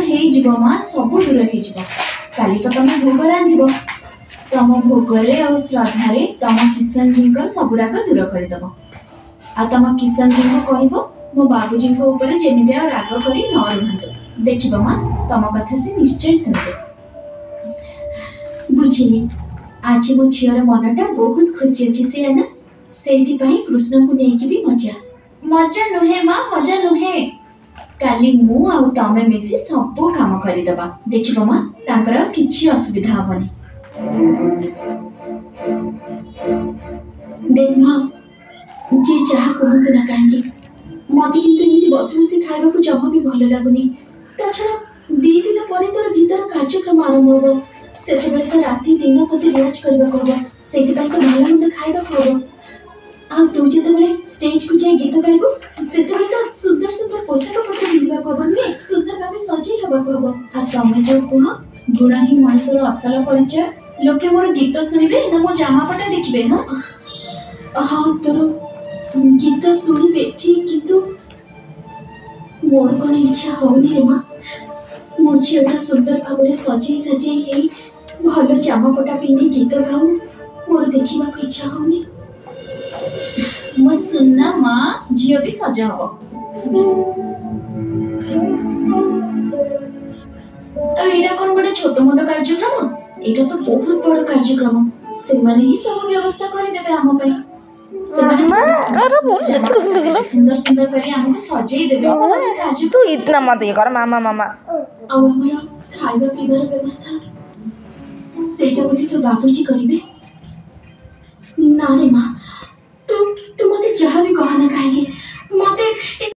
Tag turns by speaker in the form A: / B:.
A: ହେଇଯିବ ମା, ସବୁ ଦୂର ହେଇଯିବ। କାଲି ତ ତମେ ଭୋଗ ରାନ୍ଧିବ, ତମ ଭୋଗରେ ଆଉ ଶ୍ରଦ୍ଧାରେ ତମ କିଶନ ଜୀଙ୍କ ସବୁରାକ ଦୂର କରିଦବ। ଆଉ ତମ କିଶନ ଜୀଙ୍କୁ କହିବ ମୋ ବାବୁଜୀଙ୍କ ଉପରେ ଯେମିତି ଆଉ ରାଗ କରି ନ ରୁହନ୍ତୁ। ଦେଖିବ ମା, ତମ କଥା ସେ ନିଶ୍ଚୟ ଶୁଣିବେ। ବୁଝିଲି। ଆଜି ମୋ ଝିଅର ମନଟା ବହୁତ ଖୁସି ଅଛି ସେଇଆ ନା? ସେଇଥିପାଇଁ କୃଷ୍ଣଙ୍କୁ ନେଇକି ବି ମଜା। ମଜା ନୁହେଁ ମା, ମଜା ନୁହେଁ। କାଲି ମୁଁ ଆଉ ତମେ ମିଶି ସବୁ କାମ କରିଦବା। ଦେଖିବ ମା, ତାଙ୍କର ଆଉ କିଛି ଅସୁବିଧା ହବନି। ଦେଖ ମା, ଯିଏ ଯାହା କୁହନ୍ତୁ ନା କାହିଁକି, ମତେ କିନ୍ତୁ ଏମିତି ବସି ବସି ଖାଇବାକୁ ଜମା ବି ଭଲ ଲାଗୁନି। ତା ଛଡା 2 ଦିନ ପରେ ତୋର ଗୀତର କାର୍ଯ୍ୟକ୍ରମ ଆରମ୍ଭ ହବ। ସେତେବେଳେ ତ ରାତି ଦିନ ତତେ ରିଆଜ କରିବାକୁ ହବ। ସେଇଥିପାଇଁ ତ ଭଲ ମନ୍ଦ ଖାଇବାକୁ ହବ। ଆଉ ତୁ ଯେତେବେଳେ ଷ୍ଟେଜକୁ ଯାଇ ଗୀତ ଗାଇବୁ, ସେତେବେଳେ ତ ସୁନ୍ଦର ସୁନ୍ଦର ପୋଷାକ ପତ୍ର ପିନ୍ଧିବାକୁ ହବ ନୁହେଁ? ସୁନ୍ଦର ଭାବେ ସଜେଇ ହେବାକୁ ହବ। ଆଉ ତମେ ଯୋଉ କୁହ ଗୁଣ ହିଁ ମଣିଷର ଅସଲ ପରିଚୟ, ଲୋକେ ମୋର ଗୀତ ଶୁଣିବେ ନା ମୋ ଜାମାପଟା ଦେଖିବେ? ହଁ ତୋର ଗୀତ ଶୁଣିବେ ଠିକ, କିନ୍ତୁ ମୋର କଣ ଇଚ୍ଛା ହଉନି ରେ ମା। ମୋ ଝିଅଟା ସୁନ୍ଦର ଭାବରେ ସଜେଇ ସାଜେଇ ହେଇ ଭଲ ଜାମାପଟା ପିନ୍ଧି ଗୀତ ଗାଉ, ମୋର ଦେଖିବାକୁ ଇଚ୍ଛା ହଉନି। ମୋ ସୁନା ମା, ଝିଅ ବି ସଜ ହବ। ଆଉ ଏଇଟା କଣ ଗୋଟେ ଛୋଟ ମୋଟ କାର୍ଯ୍ୟକ୍ରମ? ଏଇଟା ତ ବହୁତ ବଡ କାର୍ଯ୍ୟକ୍ରମ। ସେମାନେ ହିଁ ସବୁ ବ୍ୟବସ୍ଥା କରିଦେବେ ଆମ ପାଇଁ। ସେମାନେ ସୁନ୍ଦର ସୁନ୍ଦର କରି ଆମକୁ ସଜେଇ ଦେବେ।
B: तू इतना मत ये कर मामा मामा।
A: ଆଉ ଆମର ଖାଇବା ପିଇବାର ବ୍ୟବସ୍ଥା, ସେଇଟା ବୋଧେ ତୋ ବାବୁଜୀ କରିବେ। ନା ରେ ମା, ତୁ ମତେ ଯାହା ବି କହନା କାହିଁକି, ମତେ